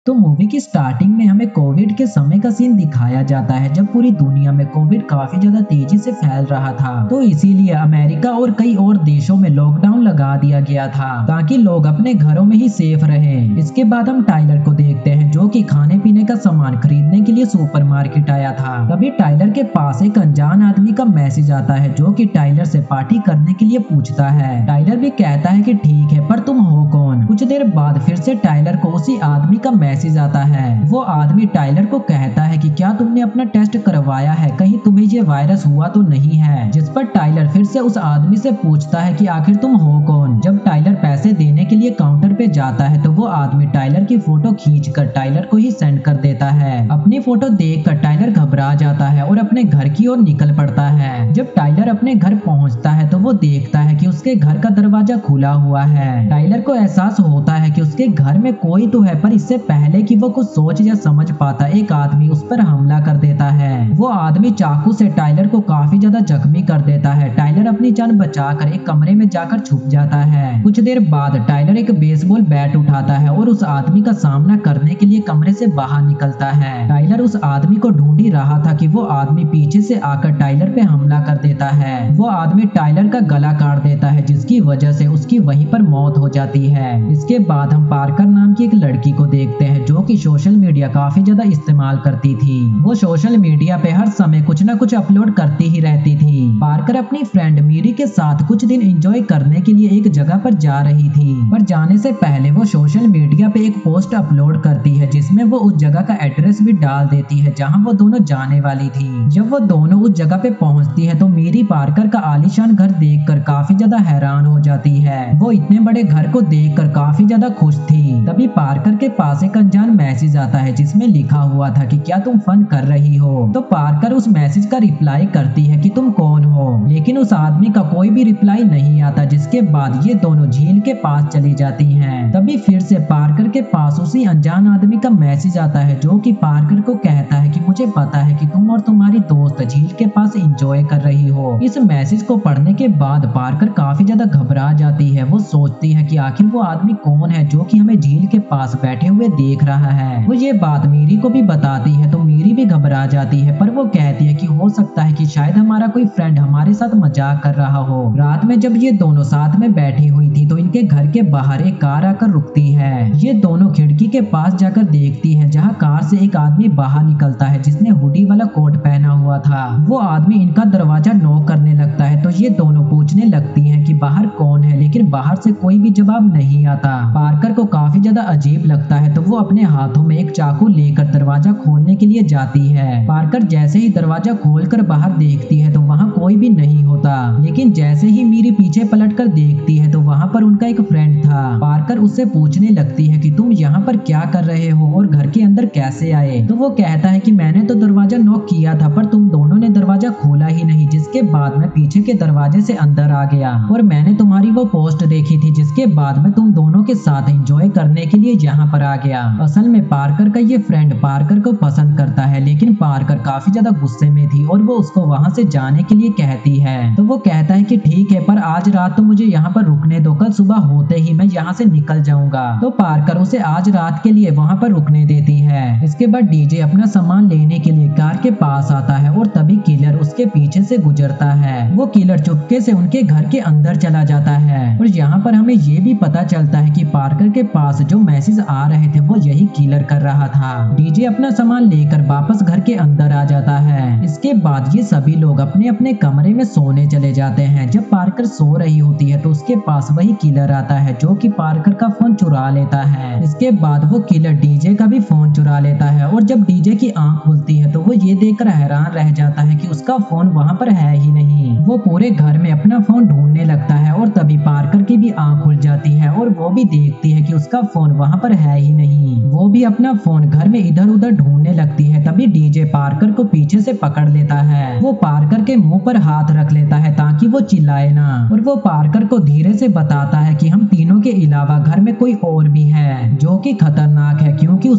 तो मूवी की स्टार्टिंग में हमें कोविड के समय का सीन दिखाया जाता है जब पूरी दुनिया में कोविड काफी ज्यादा तेजी से फैल रहा था। तो इसीलिए अमेरिका और कई और देशों में लॉकडाउन लगा दिया गया था ताकि लोग अपने घरों में ही सेफ रहें। इसके बाद हम टाइलर को देखते हैं जो कि खाने पीने का सामान खरीदने के लिए सुपरमार्केट आया था। तभी टाइलर के पास एक अनजान आदमी का मैसेज आता है जो कि टाइलर से पार्टी करने के लिए पूछता है। टाइलर भी कहता है कि ठीक है, पर तुम हो कौन? कुछ देर बाद फिर से टाइलर को उसी आदमी का मैसेज आता है। वो आदमी टाइलर को कहता है कि क्या तुमने अपना टेस्ट करवाया है, कहीं तुम्हें ये वायरस हुआ तो नहीं है? जिस पर टाइलर फिर से उस आदमी से पूछता है कि आखिर तुम हो कौन? जब टाइलर पैसे देने के लिए काउंटर पे जाता है तो वो आदमी टाइलर की फोटो खींचकर टाइलर को ही सेंड कर देता है। अपनी फोटो देखकर टाइलर घबरा जाता है और अपने घर की ओर निकल पड़ता है। जब टाइलर अपने घर पहुंचता है तो वो देखता है कि उसके घर का दरवाजा खुला हुआ है। टाइलर को एहसास होता है कि उसके घर में कोई तो है, पर इससे पहले कि वो कुछ सोच या समझ पाता एक आदमी उस पर हमला कर देता है। वो आदमी चाकू से टाइलर को काफी ज्यादा जख्मी कर देता है। टाइलर अपनी जान बचाकर एक कमरे में जाकर छुप जाता है। कुछ देर बाद टाइलर एक बेसबॉल बैट उठाता है और उस आदमी का सामना करने के लिए कमरे से बाहर निकलता है। टाइलर उस आदमी को ढूंढ ही रहा था कि वो आदमी पीछे से आकर टाइलर पे हमला कर देता है। वो आदमी टाइलर का गला काट देता है जिसकी वजह से उसकी वहीं पर मौत हो जाती है। इसके बाद हम पार्कर नाम की एक लड़की को देखते हैं जो कि सोशल मीडिया काफी ज्यादा इस्तेमाल करती थी। वो सोशल मीडिया पे हर समय कुछ ना कुछ अपलोड करती ही रहती थी। पार्कर अपनी फ्रेंड मीरी के साथ कुछ दिन एंजॉय करने के लिए एक जगह पर जा रही थी, पर जाने से पहले वो सोशल मीडिया पे एक पोस्ट अपलोड करती है जिसमें वो उस जगह का एड्रेस भी डाल देती है जहां वो दोनों जाने वाली थी। जब वो दोनों उस जगह पे पहुंचती है तो मीरी पार्कर का आलीशान घर देखकर काफी ज्यादा हैरान हो जाती है। वो इतने बड़े घर को देखकर काफी ज्यादा खुश थी। तभी पार्कर के पास एक अनजान मैसेज आता है जिसमें लिखा हुआ था कि क्या तुम फन कर रही हो? तो पार्कर उस मैसेज का रिप्लाई करती है कि तुम कौन हो, लेकिन उस आदमी का कोई भी रिप्लाई नहीं आता। जिसके बाद ये दोनों झील के पास चली जाती हैं। तभी फिर से पार्कर के पास उसी अनजान आदमी का मैसेज आता है जो कि पार्कर को कहता है कि मुझे पता है कि तुम और तुम्हारी दोस्त झील के पास एंजॉय कर रही हो। इस मैसेज को पढ़ने के बाद पार्कर काफी ज्यादा घबरा जाती है। वो सोचती है कि आखिर वो आदमी कौन है जो कि हमें झील के पास बैठे हुए देख रहा है। वो ये बात मीरी को भी बताती है तो मीरी भी घबरा जाती है, पर वो कहती है कि हो सकता है कि शायद हमारा कोई फ्रेंड हमारे साथ मजाक कर रहा हो। रात में जब ये दोनों साथ में बैठी हुई थी तो इनके घर के बाहर एक कार आकर रुकती है। ये दोनों खिड़की के पास जाकर देखती है जहाँ कार से एक आदमी बाहर निकलता है जिसने हुडी वाला कोट पहना हुआ था। वो आदमी इनका दरवाजा नॉक करने लगता है तो ये दोनों पूछने लगती हैं कि बाहर कौन है, लेकिन बाहर से कोई भी जवाब नहीं आता। पार्कर को काफी ज्यादा अजीब लगता है तो वो अपने हाथों में एक चाकू लेकर दरवाजा खोलने के लिए जाती है। पार्कर जैसे ही दरवाजा खोलकर बाहर देखती है तो वहाँ कोई भी नहीं होता, लेकिन जैसे ही मीरी पीछे पलटकर देखती है तो वहाँ पर उनका एक फ्रेंड था। पार्कर उससे पूछने लगती है कि तुम यहाँ पर क्या कर रहे हो और घर के अंदर कैसे आए? तो वो कहता है कि मैंने तो दरवाजा नॉक किया था पर तुम दोनों ने दरवाजा खोला ही नहीं। जिसके बाद मैं पीछे के दरवाजे से अंदर आ गया और मैंने तुम्हारी वो पोस्ट देखी थी जिसके बाद मैं तुम दोनों के साथ एंजॉय करने के लिए यहाँ पर आ गया। असल में पार्कर का ये फ्रेंड पार्कर को पसंद करता है, लेकिन पार्कर काफी ज्यादा गुस्से में थी और वो उसको वहाँ से जाने के लिए कहती है। तो वो कहता है कि ठीक है, पर आज रात तो मुझे यहाँ पर रुकने दो, कल सुबह होते ही मैं यहाँ से निकल जाऊंगा। तो पार्कर उसे आज रात के लिए वहाँ पर रुकने देती है। इसके बाद डीजे अपना सामान लेने के लिए कार के पास आता है और तभी किलर उसके पीछे से गुजरता है। वो किलर चुपके से उनके घर के अंदर चला जाता है और यहाँ पर हमें ये भी पता चलता है कि पार्कर के पास जो मैसेज आ रहे थे वो यही किलर कर रहा था। डीजे अपना सामान लेकर वापस घर के अंदर आ जाता है। इसके बाद ये सभी लोग अपने अपने कमरे में सोने चले जाते हैं। जब पार्कर सो रही होती है तो उसके पास वही किलर आता है जो कि पार्कर का फोन चुरा लेता है। इसके बाद वो किलर डीजे का भी फोन चुरा लेता है और जब डीजे की आंख खुलती है तो वो ये देखकर हैरान रह जाता है कि उसका फोन वहाँ पर है ही नहीं। वो पूरे घर में अपना फोन ढूंढने लगता है और तभी पार्कर की भी आंख खुल जाती है और वो भी देखती है कि उसका फोन वहाँ पर है ही नहीं। वो भी अपना फोन घर में इधर उधर ढूंढने लगती है। तभी डीजे पार्कर को पीछे से पकड़ लेता है। वो पार्कर के मुंह पर हाथ रख लेता है ताकि वो चिल्लाए ना, और वो पार्कर को धीरे से बताता है कि हम तीनों के अलावा घर में कोई और भी है जो कि खतरनाक है क्योंकि उसने अपने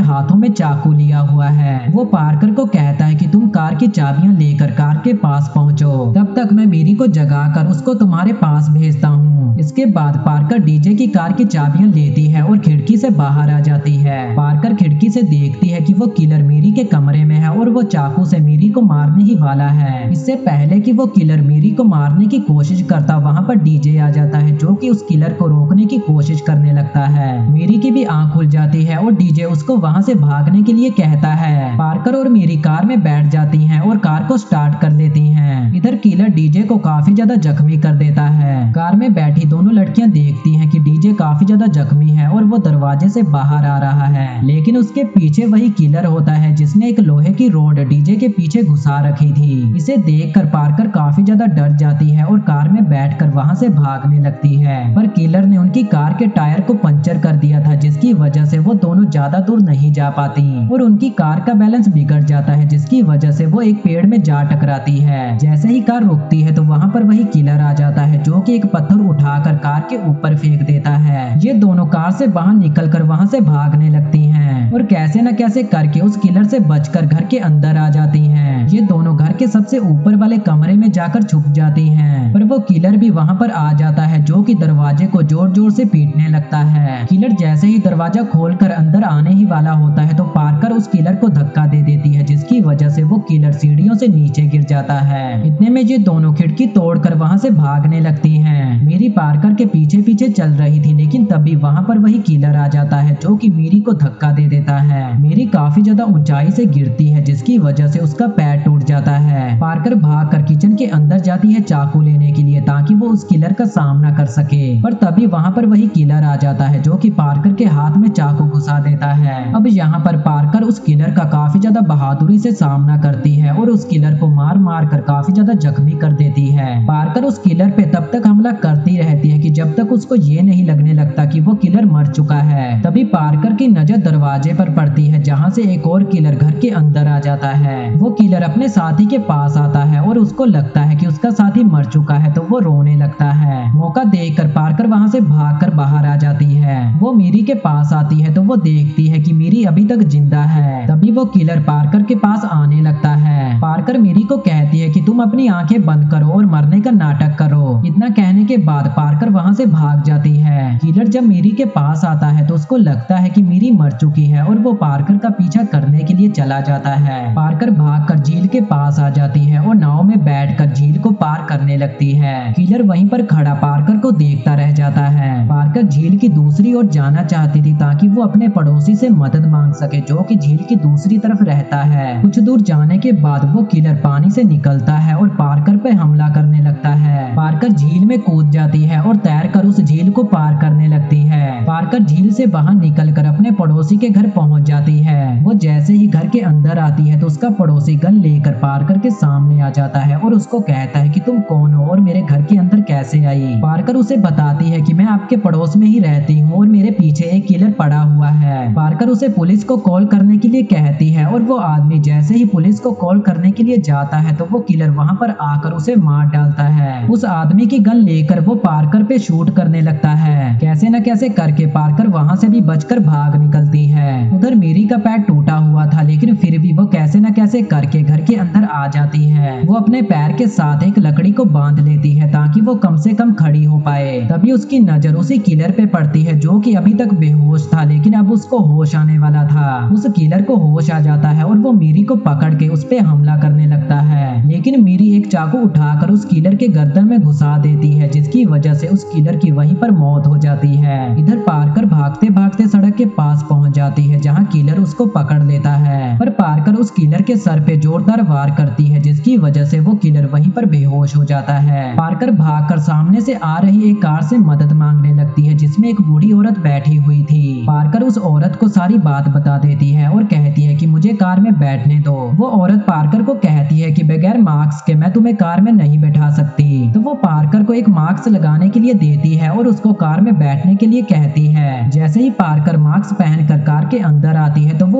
हाथों में चाकू लिया हुआ है। वो पार्कर को कहता है कि तुम कार की चाबियां लेकर कार के पास पहुंचो, तब तक मैं मीरी को जगाकर उसको तुम्हारे पास भेजता हूँ। इसके बाद पार्कर डीजे की कार की चाबियां लेती है और खिड़की से बाहर आ जाती है। पार्कर खिड़की से देखती है कि वो किलर मीरी के कमरे में है और वो चाकू से मीरी को मारने ही वाला है। इससे पहले कि वो किलर मीरी को मारने की कोशिश करता, वहाँ पर डीजे आ जाता है जो कि उस किलर को रोकने की कोशिश करने लगता है। मीरी की भी आंख खुल जाती है और डीजे उसको वहाँ से भागने के लिए कहता है। पार्कर और मीरी कार में बैठ जाती हैं और कार को स्टार्ट कर लेती हैं। इधर किलर डीजे को काफी ज्यादा जख्मी कर देता है। कार में बैठी दोनों लड़कियां देखती हैं कि डीजे काफी ज्यादा जख्मी है और वो दरवाजे से बाहर आ रहा है, लेकिन उसके पीछे वही किलर होता है जिसने एक लोहे की रोड डीजे के पीछे घुसा रखी थी। इसे देखकर पार्कर काफी ज्यादा डर जाती है और कार में बैठकर वहां से भागने लगती है, पर किलर ने उनकी कार के टायर को पंचर कर दिया था, जिसकी वजह से वो दोनों ज्यादा दूर नहीं जा पाती और उनकी कार का बैलेंस बिगड़ जाता है, जिसकी वजह से वो एक पेड़ में जा टकराती है। जैसे ही कार रुकती है तो वहाँ पर वही किलर आ जाता है जो कि एक पत्थर उठाकर कार के ऊपर फेंक देता है। ये दोनों कार से बाहर निकलकर वहाँ से भागने लगती हैं और कैसे न कैसे करके उस किलर से बचकर घर के अंदर आ जाती हैं। ये दोनों घर के सबसे ऊपर वाले कमरे में जाकर छुप जाती हैं, पर वो किलर भी वहाँ पर आ जाता है जो कि दरवाजे को जोर जोर से पीटने लगता है। किलर जैसे ही दरवाजा खोलकर अंदर आने ही वाला होता है तो पार्कर उस किलर को धक्का दे देती है, जिसकी वजह से वो किलर सीढ़ियों से नीचे गिर जाता है। इतने में ये दोनों खिड़की तोड़कर वहाँ से भागने लगती हैं। मीरी पार्कर के पीछे पीछे चल रही थी, लेकिन तभी वहाँ पर वही किलर आ जाता है जो कि मीरी को धक्का दे देता है। मीरी काफी ज्यादा ऊंचाई से गिरती है, जिसकी वजह से उसका पैर टूट जाता है। पार्कर भागकर किचन के अंदर जाती है चाकू लेने के लिए ताकि वो उस किलर का सामना कर सके, पर तभी वहाँ पर वही किलर आ जाता है जो कि पार्कर के हाथ में चाकू घुसा देता है। अब यहाँ पर पार्कर उस किलर का काफी ज्यादा बहादुरी से सामना करती है और उस किलर को मार मार कर काफी ज्यादा जख्मी कर देती है। पार्कर उस किलर पे तब तक हमला करती रहती है कि जब तक उसको ये नहीं लगने लगता कि वो किलर मर चुका है। तभी पार्कर की नजर दरवाजे पर पड़ती है जहाँ से एक और किलर घर के अंदर आ जाता है। वो किलर अपने साथी के पास आता है और उसको लगता है कि उसका साथी मर चुका है तो वो रोने लगता है। मौका देखकर पार्कर वहाँ से भागकर बाहर आ जाती है। वो मीरी के पास आती है तो वो देखती है कि मीरी अभी तक जिंदा है। तभी वो किलर पार्कर के पास आने लगता है। पार्कर मीरी को कहती है कि तुम अपनी आंखें बंद करो और मरने का नाटक करो। इतना कहने के बाद पार्कर वहाँ से भाग जाती है। किलर जब मीरी के पास आता है तो उसको लगता है कि मीरी मर चुकी है और वो पार्कर का पीछा करने के लिए चला जाता है। पार्कर भागकर झील के पास आ जाती है और नाव में बैठकर झील को पार करने लगती है। किलर वहीं पर खड़ा पार्कर को देखता रह जाता है। पार्कर झील की दूसरी ओर जाना चाहती थी ताकि वो अपने पड़ोसी से मदद मांग सके जो कि झील की दूसरी तरफ रहता है। कुछ दूर जाने के बाद वो किलर पानी से निकलता है और पार्कर पे हमला करने लगता है। पार्कर झील में कूद जाती है और तैरकर उस झील को पार करने लगती है। पार्कर झील से बाहर निकलकर अपने पड़ोसी के घर पहुंच जाती है। वो जैसे ही घर के अंदर आती है तो उसका पड़ोसी गन लेकर पार्कर के सामने आ जाता है और उसको कहता है कि तुम कौन हो और मेरे घर के अंदर कैसे आई। पार्कर उसे बताती है कि मैं आपके पड़ोस में ही रहती हूँ और मेरे पीछे एक किलर पड़ा हुआ है। पार्कर उसे पुलिस को कॉल करने के लिए कहती है और वो आदमी जैसे ही पुलिस को कॉल करने के लिए जाता है तो वो किलर वहाँ पर आकर उसे मार डालता है। उस आदमी की गन लेकर वो पार्कर पे शूट करने लगता है। कैसे न कैसे करके पार्कर वहाँ से भी बचकर भाग निकलती है। उधर मीरी का पैर टूटा हुआ था, लेकिन फिर भी वो कैसे न कैसे करके घर के अंदर आ जाती है। वो अपने पैर के साथ एक लकड़ी को बांध लेती है ताकि वो कम से कम खड़ी हो पाए। तभी उसकी नजर उसी किलर पे पड़ती है जो कि अभी तक बेहोश था, लेकिन अब उसको होश आने वाला था। उस किलर को होश आ जाता है और वो मीरी को पकड़ के उस पे हमला करने लगता है, लेकिन मीरी एक चाकू उठाकर उस किलर के गर्दन में घुसा देती है, जिसकी वजह से उस किलर की वहीं पर मौत हो जाती है। इधर पार्कर भागते भागते सड़क के पास पहुंच जाती है जहां किलर उसको पकड़ लेता है, पर पार्कर उस किलर के सर पे जोरदार वार करती है, जिसकी वजह से वो किलर वहीं पर बेहोश हो जाता है। पार्कर भागकर सामने से आ रही एक कार से मदद मांगने लगती है जिसमें एक बूढ़ी औरत बैठी हुई थी। पार्कर उस औरत को सारी बात बता देती है और कहती है कि मुझे कार में बैठने दो। वो औरत पार्कर को कहती है कि बगैर मास्क के मैं तुम्हें कार में नहीं बैठा सकती, तो वो पार्कर को एक मास्क लगाने के लिए देती है और उसको कार में बैठने के लिए कहती है। जैसे ही पार्कर मास्क पहनकर कार के अंदर आती है तो वो बेहोश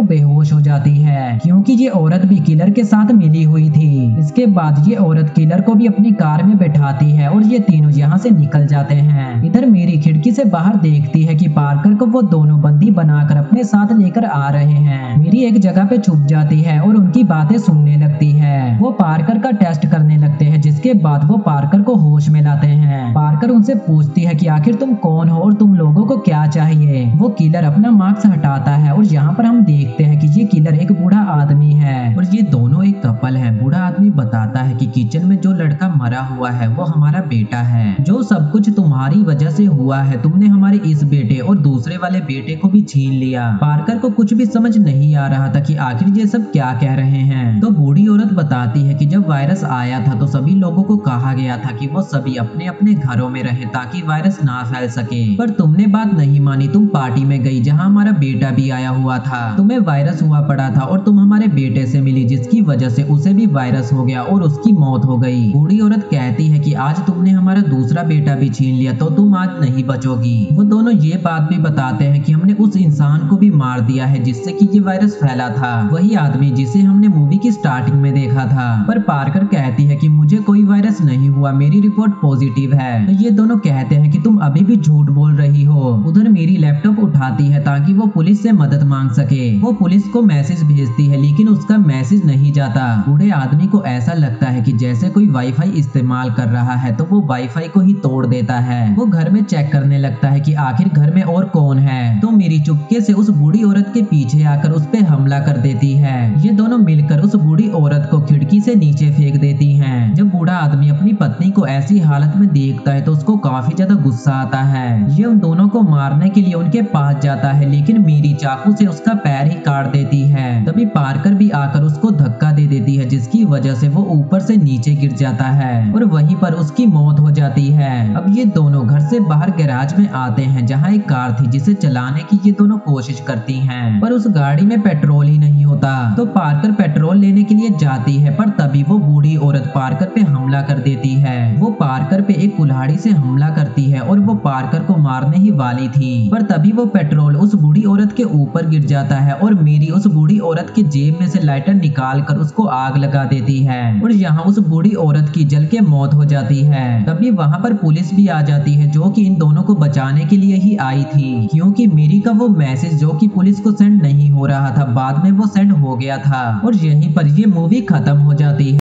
बेहोश हो जाती है, क्योंकि ये औरत भी किलर के साथ मिली हुई थी। इसके बाद ये औरत किलर को भी अपनी कार में बैठाती है और ये तीनों यहाँ से निकल जाते हैं। इधर मेरी खिड़की से बाहर देखती है कि पार्कर को वो दोनों बंदी बनाकर अपने साथ लेकर आ रहे हैं। मेरी एक जगह पे छुप जाती है और उनकी बातें सुनने लगती है। वो पार्कर का टेस्ट करने लगते हैं, जिसके बाद वो पार्कर को होश में लाते हैं। पार्कर उनसे पूछती है कि आखिर तुम कौन हो और तुम लोगों को क्या चाहिए। वो किलर अपना मास्क हटाता है और यहाँ पर हम देखते हैं कि ये किलर एक बूढ़ा आदमी है और ये दोनों एक कपल है। बूढ़ा आदमी बताता है कि किचन में जो लड़का मरा हुआ है वो हमारा बेटा है। जो सब कुछ तुम्हारी वजह से हुआ है, तुमने हमारे इस बेटे और दूसरे वाले बेटे को भी छीन लिया। पार्कर को कुछ भी समझ नहीं आ रहा था कि आखिर ये सब क्या कह रहे हैं। तो बूढ़ी औरत बताती है कि जब वायरस आया था तो सभी लोगों को कहा गया था कि वो सभी अपने अपने घरों में रहें ताकि वायरस ना फैल सके, पर तुमने बात नहीं मानी। तुम पार्टी में गई जहाँ हमारा बेटा भी आया हुआ था। तुम्हें वायरस हुआ पड़ा था और तुम हमारे बेटे से मिली, जिसकी वजह से उसे भी वायरस हो गया और उसकी मौत हो गई। बूढ़ी औरत कहती है कि आज तुमने हमारा दूसरा बेटा भी छीन लिया तो तुम आज नहीं बचोगी। वो दोनों ये बात भी बताते हैं कि हमने उस इंसान को भी मार दिया है जिससे कि ये वायरस फैला था, वही आदमी जिसे हमने मूवी की स्टार्टिंग में देखा था। पर पार्कर कहती है कि मुझे कोई वायरस नहीं हुआ, मेरी रिपोर्ट पॉजिटिव है। तो ये दोनों कहते हैं कि तुम अभी भी झूठ बोल रही हो। उधर मेरी लैपटॉप उठाती है ताकि वो पुलिस से मदद मांग सके। वो पुलिस को मैसेज भेजती है लेकिन उसका मैसेज नहीं जाता। बूढ़े आदमी को ऐसा लगता है कि जैसे कोई वाईफाई इस्तेमाल कर रहा है तो वो वाईफाई को ही तोड़ देता है। वो घर में चेक करने लगता है कि आखिर घर में और कौन है। तो मेरी चुपके से उस बूढ़ी औरत के पीछे आकर उस पे हमला कर देती है। ये दोनों मिलकर उस बूढ़ी औरत को खिड़की से नीचे फेंक देती हैं। जब बूढ़ा आदमी अपनी पत्नी को ऐसी हालत में देखता है तो उसको काफी ज्यादा गुस्सा आता है। ये उन दोनों को मारने के लिए उनके पास जाता है लेकिन मेरी चाकू से उसका पैर ही काट देती है। तभी पार्कर भी आकर उसको धक्का दे देती है, जिसकी वजह से वो ऊपर से नीचे गिर जाता है और वहीं पर उसकी मौत हो जाती है। अब ये दोनों घर से बाहर गैराज में आते हैं जहाँ एक कार थी जिसे चलाने की ये दोनों कोशिश करती हैं, पर उस गाड़ी में पेट्रोल ही नहीं होता। तो पार्कर पेट्रोल लेने के लिए जाती है, पर तभी वो बूढ़ी औरत पार्कर पे हमला कर देती है। वो पार्कर पे एक कुल्हाड़ी से हमला करती है और वो पार्कर को मारने ही वाली थी, पर तभी वो पेट्रोल उस बूढ़ी औरत के ऊपर गिर जाता है और मेरी उस बूढ़ी औरत की जेब में से लाइटर निकाल कर उसको आग लगा देती है और यहाँ उस बूढ़ी औरत की जल के मौत हो जाती है। तभी वहाँ पर पुलिस भी आ जाती है जो कि इन दोनों को बचाने के लिए ही आई थी, क्योंकि मेरी का वो मैसेज जो कि पुलिस को सेंड नहीं हो रहा था बाद में वो सेंड हो गया था और यहीं पर ये मूवी खत्म हो जाती है।